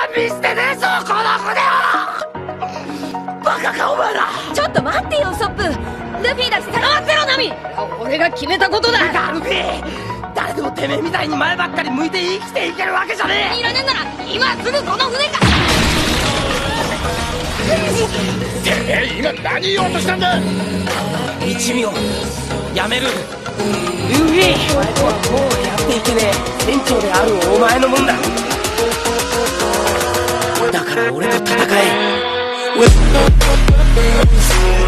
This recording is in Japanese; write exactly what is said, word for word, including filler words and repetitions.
見捨てねえぞこの船を。バカかお前ら。 ちょっと待ってよウソップ。ルフィだし頼ませろナミ。俺が決めたことだ。 ガルフィ、誰でもてめえみたいに前ばっかり向いて生きていけるわけじゃねえ。 いらねえなら今すぐこの船から。 てめえ今何言おうとしたんだ。 一味をやめる。ルフィ、お前とはもうやっていけねえ。船長であるお前のもんだ。だから俺と戦え。